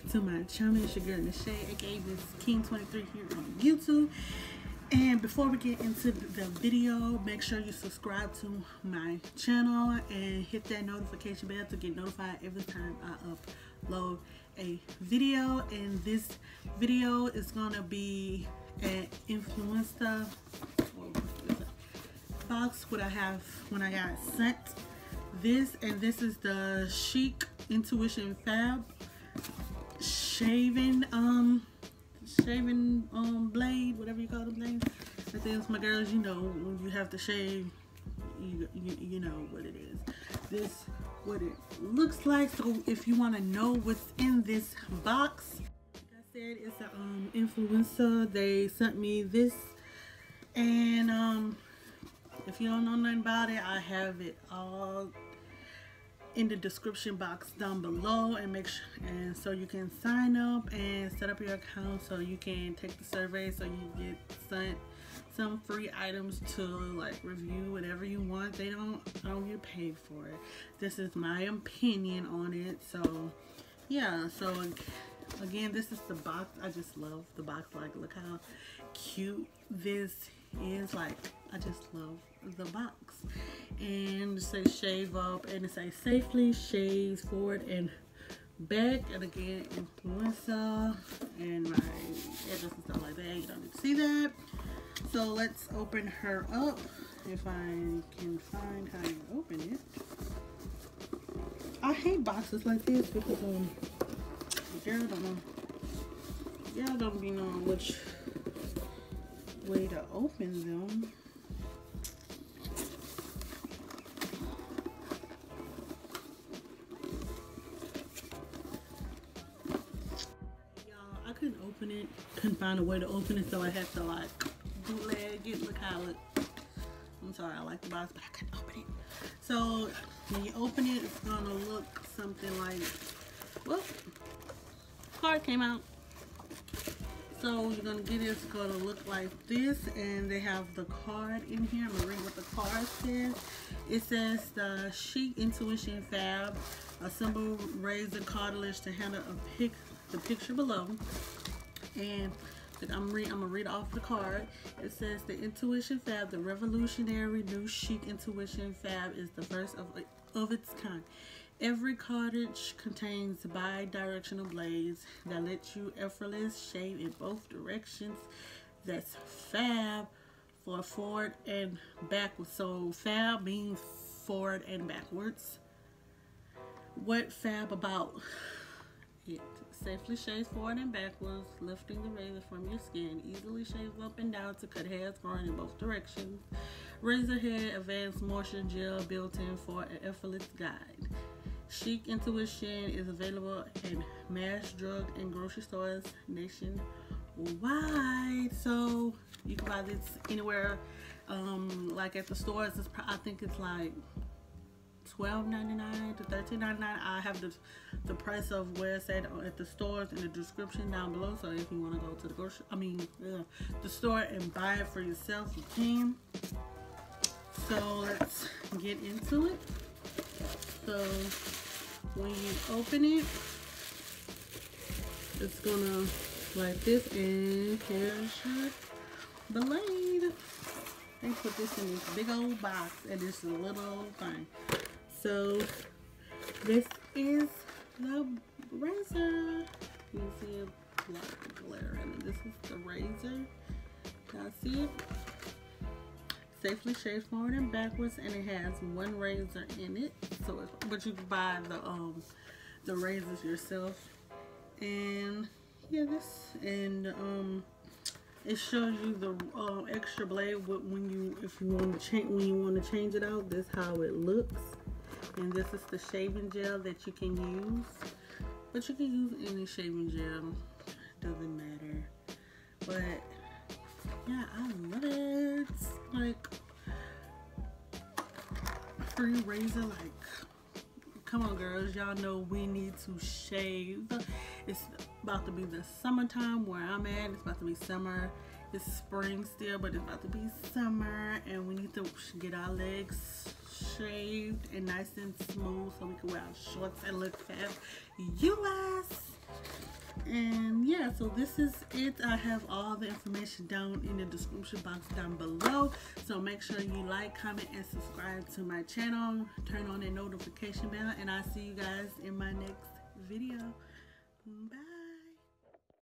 to my channel. It's your girl Nashay, aka Miss King23 here on YouTube. And before we get into the video, make sure you subscribe to my channel and hit that notification bell to get notified every time I upload a video. And this video is gonna be an influencer box what I have when I got sent this, and this is the Chic Intuition Fab shaving blade, whatever you call them things. I think my girls, you know, when you have to shave, you know what it is. This what it looks like. So if you want to know what's in this box, like I said, it's an influencer. They sent me this, and if you don't know nothing about it, I have it all in the description box down below, and make sure, and so you can sign up and set up your account so you can take the survey, so you get sent some free items to like review whatever you want. I don't get paid for it. This is my opinion on it. So yeah, so again, this is the box. I just love the box. Like, look how cute this is. Like, I just love the box. And it says shave up, and it says safely shaves forward and back, and again influencer, and my address and stuff like that. You don't need to see that. So let's open her up, if I can find how you open it. I hate boxes like this because y'all don't be knowing which way to open them. Y'all, I couldn't open it, couldn't find a way to open it, so I had to like bootleg it. Look how it, I'm sorry, I like the box, but I couldn't open it. So when you open it, it's gonna look something like, well, card came out. So you're gonna get it, it's gonna look like this, and they have the card in here. I'm gonna read what the card says. It says the Chic Intuition Fab, a simple razor cartilage to handle the picture below. And I'm gonna read off the card. It says the Intuition Fab, the revolutionary new Chic Intuition Fab, is the first of its kind. Every cartridge contains bi-directional blades that let you effortless shave in both directions. That's fab for forward and backwards. So fab means forward and backwards. What fab about it? Safely shaves forward and backwards, lifting the razor from your skin. Easily shaves up and down to cut hairs growing in both directions. Razor head advanced moisture gel built in for an effortless guide. Chic Intuition is available in mass drug and grocery stores nationwide. So you can buy this anywhere, like at the stores. I think it's like $12.99 to $13.99. I have the price of where it's at the stores in the description down below. So if you want to go to the the store and buy it for yourself, you can. So let's get into it. So when you open it, it's gonna like this, and here's your blade. They put this in this big old box, and this little thing. So this is the razor. You can see a lot of glare in it. This is the razor. Y'all see it? Safely shaves forward and backwards, and it has one razor in it. So but you can buy the razors yourself. And yeah, this, and it shows you the extra blade when you want to change it out. This is how it looks. And this is the shaving gel that you can use, but you can use any shaving gel, doesn't matter. But yeah, I love it. It's like free razor. Like, come on girls, y'all know we need to shave. It's about to be the summertime where I'm at. It's about to be summer, It's spring still, but it's about to be summer, and we need to get our legs shaved and nice and smooth so we can wear our shorts and look fabulous. And yeah, so this is it. I have all the information down in the description box down below, so make sure you like, comment, and subscribe to my channel. Turn on the notification bell, and I'll see you guys in my next video. Bye.